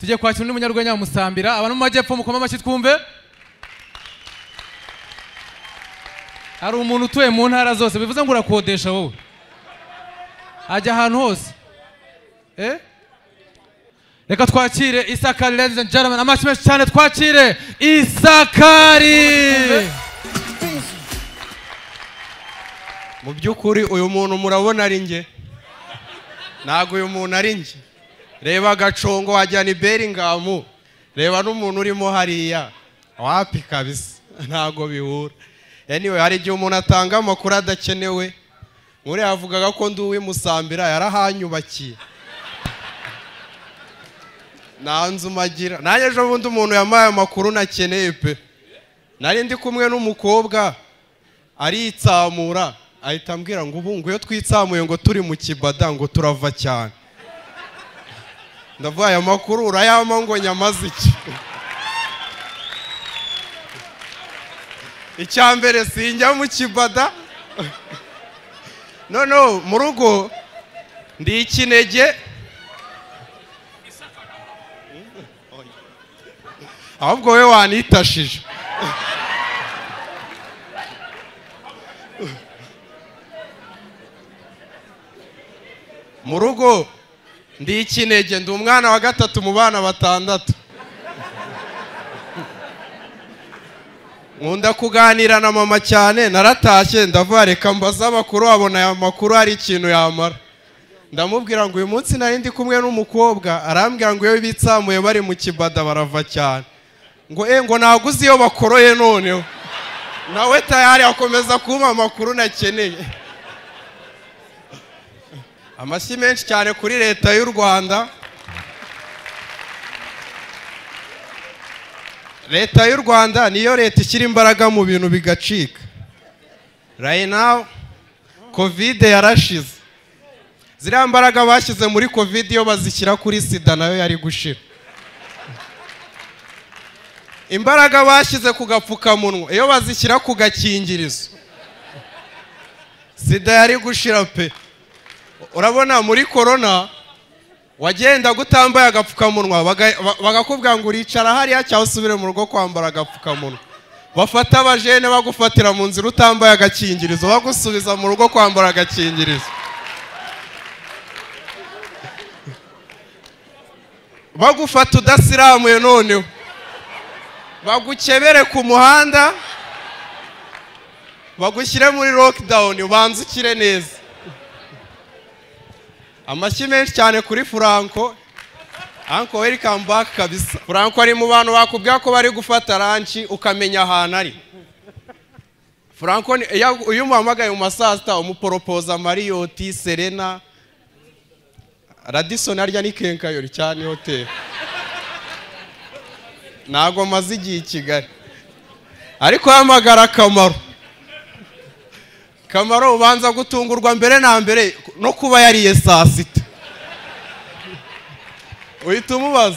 tujye kwakira undi munyarwenya Musambira abantu mu majyepfo mukoma amashyi twumve. Hari umuntu utuye mu ntara zose bivuze ngo urakodesha wowe ajya ahantu hose reka twakire Isakari, ladies and gentlemen, amashyi menshi cyane twakire Isakari. Mu by'ukuri uyu muntu murabona ari nge, ntago uyu muntu ari nge. Reba Gacongo wajya ni Bellingham, reba n'umuntu urimo hariya wapi kabisa, ntago bihura. Anyway, hari igihe umuntu atanga amakuru adakenewe. Muri yavugaga ko nduwe Musambira yarahanyubakiye nanzu magira. Nanjye ejo bundi umuntu yamaye amakuru nakeneye pe. Nari ndi kumwe n'umukobwa aritsamura ahita ambwira ngo ubu ngo iyo twitsamuye ngo turi mu kibada ngo turava cyane. Ndavuye amakuru urayama ngo nyamaze iki? Icyambere sinjya mu kibada. No, mu rugo ndi ikinege. Ahubwo we wanitashije. Mu rugo ndi ikinege, ndi umwana wa gatatu mu bana batandatu. Nkunda kuganira na mama cyane, naratashye ndavuga reka mbaza amakuru, abona aya makuru hari ikintu yamara. Ndamubwira ngo uyu munsi nari ndi kumwe n'umukobwa, arambwira ngo iyo bitsamuye bari mu kibada barava cyane. Ngo naguze iyo bakoroye noneho. Nawe tayari akomeza kumpa amakuru nakeneye. Amashyi menshi cyane kuri leta y'u Rwanda. Leta y'u Rwanda niyo leta ishyira imbaraga mu bintu bigacika. Right now Covid yarashize. Ziriya mbaraga bashyize muri Covid iyo bazishyira kuri sida nayo yari gushira. Imbaraga bashyize ku gapfukamunwa iyo bazishyira ku gakingirizo sida yari gushira pe. Urabona muri corona wagenda gutambaye agapfukamunwa bagakubwira ngo uricara hariya cyangwa usubire mu rugo kwambara agapfukamunwa. Bafata abajene bagufatira mu nzira utambaye agakingirizo bagusubiza mu rugo kwambara agakingirizo. Bagufata udasiramuye noneho bagukebere ku muhanda bagushyire muri lockdown ubanze ukire neza. Amashyi menshi cyane kuri Franco. Uncle welcome back kabisa. Franco ari mu bantu bakubwira ko bari gufata lunch ukamenya ahantu ari. Franco uyu muhamagaye mu masasta umuporopoza Marriott, Serena, Radisson arya ni Kenkayori cyane hotel. Nago mazigiye i Kigali. Ariko hamagara Kamaro ubanza gutungurwa mbere na mbere no kuba yariye saa sita. Uhita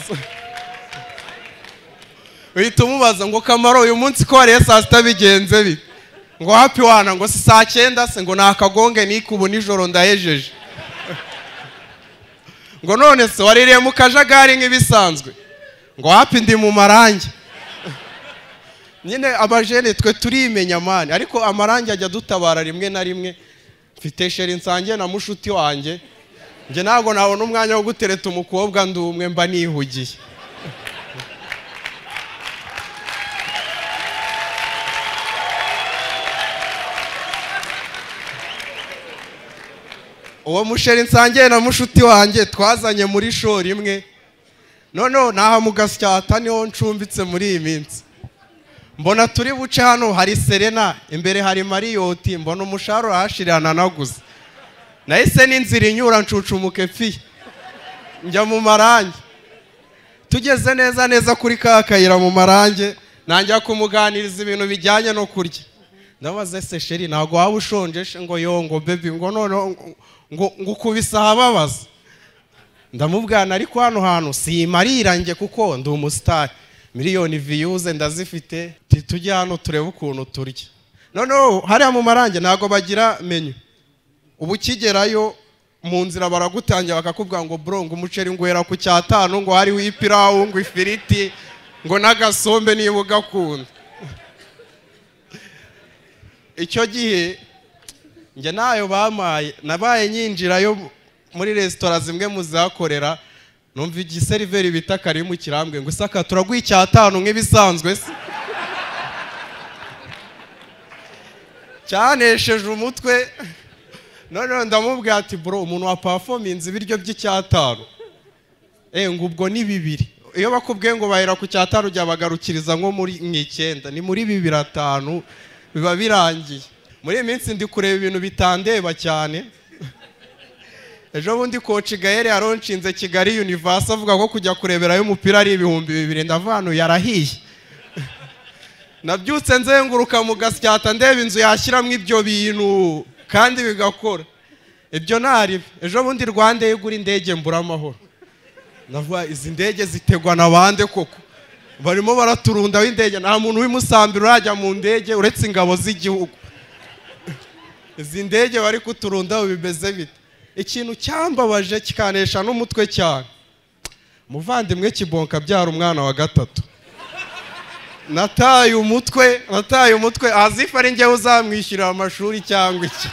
umubaza ngo Kamaro uyu munsi ko wariye saa sita bigenze bi? Ngo happy wana ngo si saa 9 se ngo nakagonge nikubu nijoro ndahejeje. Ngo none se waririye mu kajagari nk'ibisanzwe? Ngo happy ndi mu marangi. Nyine abajene twe turimenya mani, ariko amarangi ajya dutabara rimwe na rimwe. Mfite sheri nsange na mushuti wanjye, nge ntabwo nabona umwanya wo gutereta umukobwa ndumwe mba nihugiye. Uwo musheri nsange na mushuti wanjye twazanye muri show rimwe. Noneho naha mu Gasyata niho ncumbitse muri iyi minsi. Mbona turi buce hano hari Serena, imbere hari Marriott, mbona umusharo urahashirana naguze. Nahise n'inzira inyura ncucumuke pfi. Njya mu marangi. Tugeze neza kuri kakayira mu marangi, nanjya kumuganiriza ibintu bijyanye no kurya. Ndabaza se sheri ntago waba ushonje ngo yongo baby ngo none ngo ukubisa hababaza. Ndamubwana ariko hano hantu simarira nge kuko ndi umustar. Miliyoni views ndazifite, tujya hano turebe ukuntu turya. No hariya mu marangi ntago bagira menu. Ubu kigerayo mu nzira baragutangira bakakubwira ngo bro ngo umuceri ngwera ku cyatanu ngo hariho ipirawu ngo ifiriti ngo n'agasombe niba ugakunda. Icyo gihe njye nayo bamaye nabaye nyinjirayo muri resitora zimwe muzakorera numva igiseriveri bita Karimu kirambwe ngo isaka turaguha icyatanu nk'ibisanzwe se. Cyanesheje umutwe. None ndamubwira ati bro umuntu wa performance ibiryo by'icyatanu ngo ubwo ni 2. Iyo bakubwiye ngo bahera ku cyatanu jya bagarukiriza nko muri 9 ni muri 2-5 biba birangiye. Muri iminsi ndi kureba ibintu bitandeba cyane. Ejo bundi coach Gaël yaronshinze Kigali Universe avuga ko kujya kureberayo umupira ari 2,000 ndavano yarahiye. Nabyutse nzenguruka mu gasyata ndeba inzu yashyiramo ibyo bintu kandi bigakora. Ibyo nari ejo bundi Rwanda yegura indege mbura amahoro. Navuga izi ndege zitegwa nabande koko. Barimo baraturunda w'indege nta muntu w'imusambira urajya mu ndege uretse ingabo z'igihugu. Izi ndege bari kuturunda bimeze bite. Ikintu cyambabaje kikanesha n'umutwe cyane. Muvandimwe Kibonka byara umwana wa 3. Nataye umutwe azifa ari njye uzamwishyurira amashuri cyangwa iki.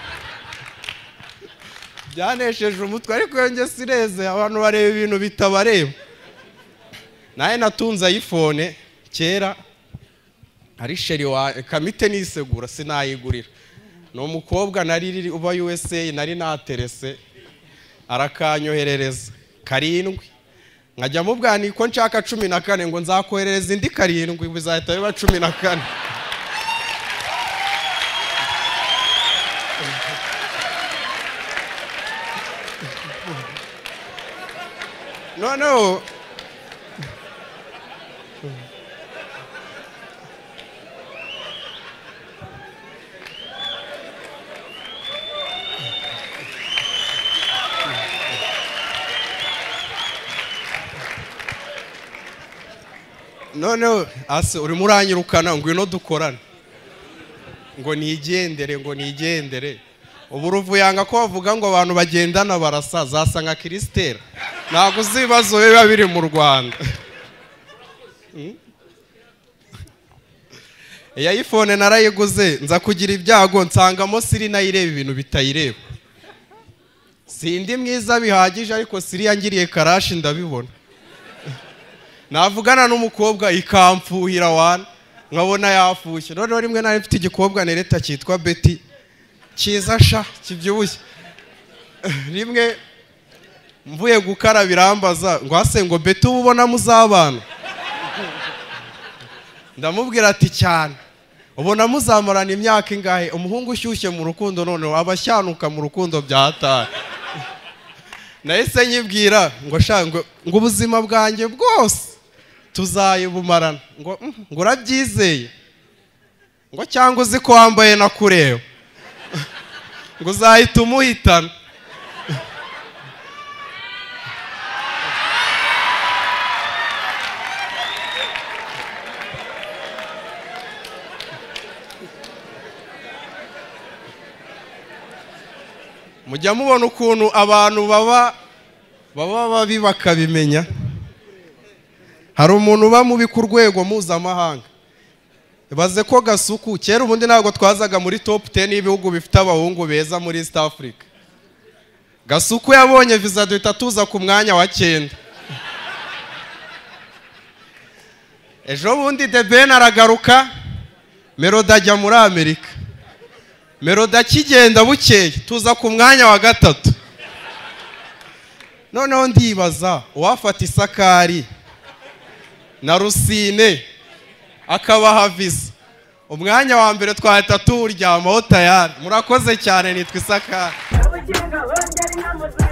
Byanesheje umutwe ariko yonge sireze abantu bareba ibintu bitabareba. Naye natunze iPhone kera ari sheri wa Kamite nisegura sinayigurira. No umukobwa nari uba USA nari naterese arakanyoherereza 7 nkajya mubwani ko nshaka 14 ngo nzakoherereza indi 7 bizahita biba 14. No ase uri muranyirukana ngwino dukorana ngo nigendere ubu ruvuyanga ko bavuga ngo abantu bagendana barasaza asa nka Kristera ntago uzibazo biba biri mu Rwanda. Iya iPhone narayiguze nza kugira ibyago nsangamo Siri nayireba ibintu bitayireba. Sindi mwiza bihagije ariko Siri yangiriye karashi ndabibona. Navugana n'umukobwa ikamfuhira wana nkabona yafushye. None rimwe nari mfite igikobwa nereta cyitwa Betty cyiza sha kibyibushye. Rimwe mvuye gukarabira ambaza ngo ase ngo Betty ubona muzabana. Ndamubwira ati cyane ubona muzamarana imyaka ingahe. Umuhungu ushyushye mu rukundo none abashyanuka mu rukundo byahataye. Nahise nyibwira ngo sha ngo ubuzima bwanjye bwose tuzayibumarana ngo urabyizeye ngo cyangwa uzi ko wambaye nakureba ngo uzahita umuhitana. Mujya mubona ukuntu abantu baba babi bakabimenya. Hari umuntu uba mubi ku rwego mpuzamahanga. Baze ko Gasuku kera ubundi ntabwo twazaga muri top 10 y'ibihugu bifite abahungu beza muri East Africa. Gasuku yabonye visa duhita tuza ku mwanya wa 9. Ejo bundi The Ben aragaruka Melody ajya muri Amerika. Melody akigenda bukeye tuza ku mwanya wa 3. Noneho ndibaza uwafata Isakari na Rusine akabaha visa umwanya wa mbere twahita turyamaho tayari. Murakoze cyane nitwa Isakari.